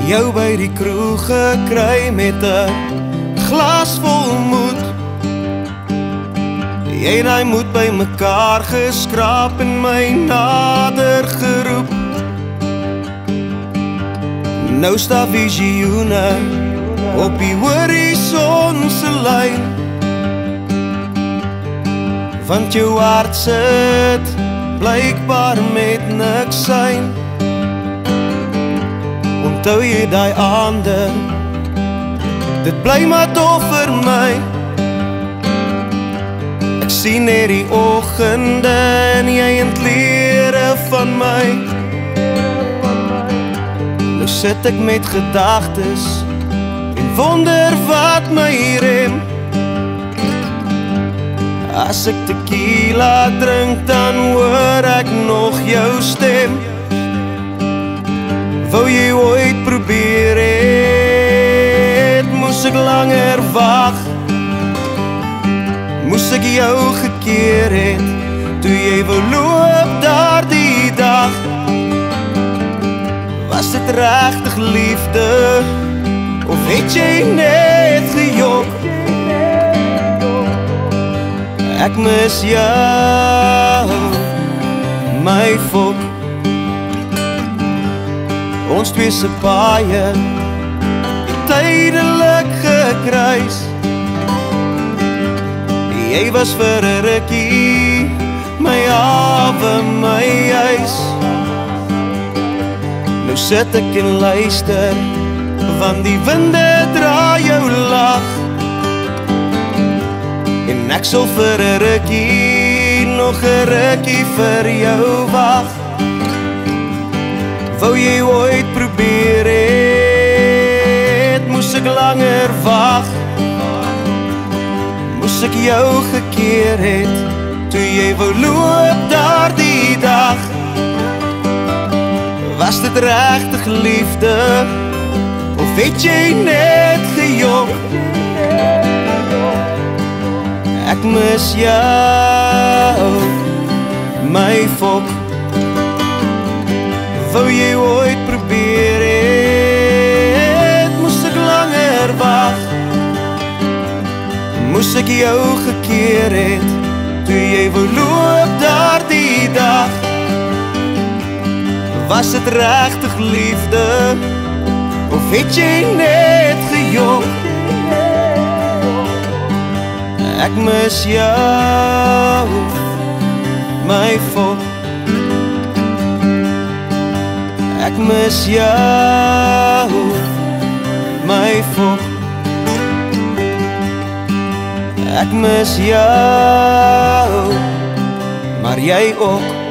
jou by die kroeg gekry met 'n glas vol moed. Jy en hy moed by mekaar geskraap en my nader geroep. Nou sta visioene op die horizon se lyn, want jou hart sit blykbaar met niks sein. Onthou jy die aande, dit bly maar dof vir my. Ek sien net die oggende en jy ontleere van my. Nou sit ek met gedagtes en wonder wat my rem. As ek tequila drink, dan hoor ek nog jou stem. Wou jy ooit probeer het, moes ek langer wag. Moes ek jou gekeer het, toe jy wou loop daar die dag. Was dit regtig liefde, of het jy net gejok? Ek mis jou, my fok. Ons twee se paaie tydelik gekruis. Jy was vir 'n rukkie my hawe, my huis. Nou sit ek en luister, want die winde dra jou lag. En ek sal vir 'n rukkie, nog 'n rukkie vir jou wag. Wou jy ooit probeer het, moes ek langer wag. Moes ek jou gekeer het, toe jy wou loop daar die dag. Was dit regtig liefde, of het jy net gejok? Ek mis jou, my fok. Wou jy ooit probeer het, moes ek langer wag. Moes ek jou gekeer het, toe jy wou loop daar die dag. Was dit regtig liefde, of het jy net gejok? Ek mis jou, my fok. Ek mis jou, my fok. Ek mis jou, maar jy ook.